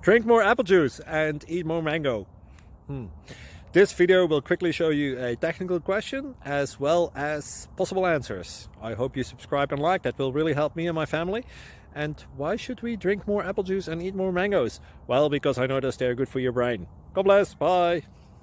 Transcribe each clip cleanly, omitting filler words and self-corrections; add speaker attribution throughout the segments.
Speaker 1: Drink more apple juice and eat more mango. This video will quickly show you a technical question as well as possible answers. I hope you subscribe and like, that will really help me and my family. And why should we drink more apple juice and eat more mangoes? Well, because I noticed they're good for your brain. God bless, bye!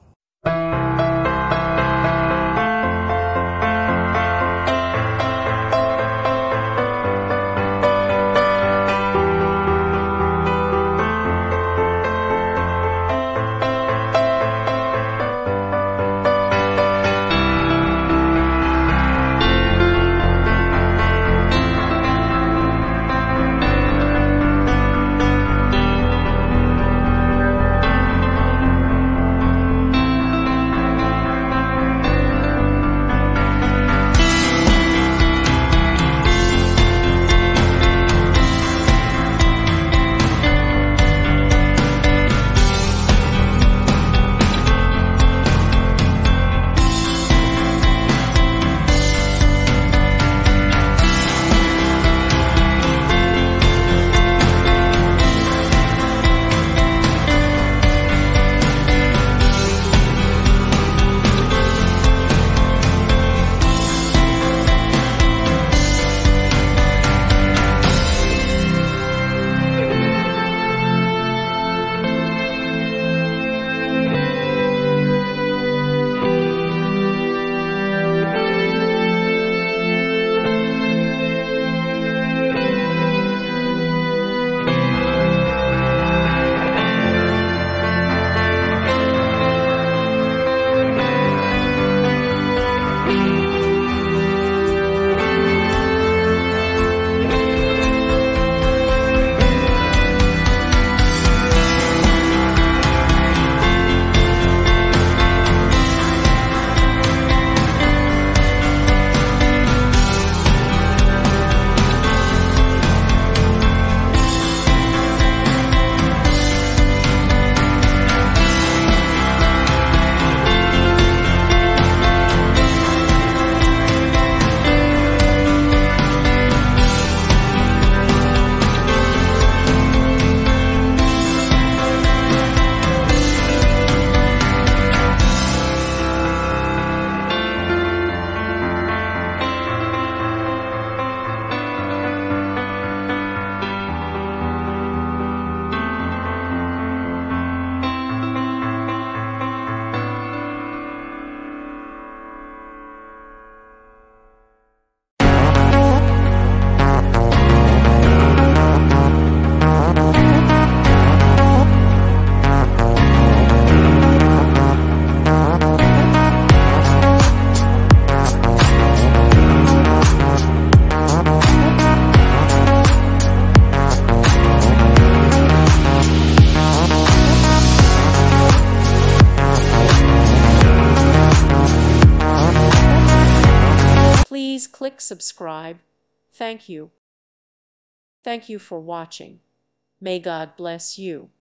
Speaker 2: Please click subscribe. Thank you. Thank you for watching. May God bless you.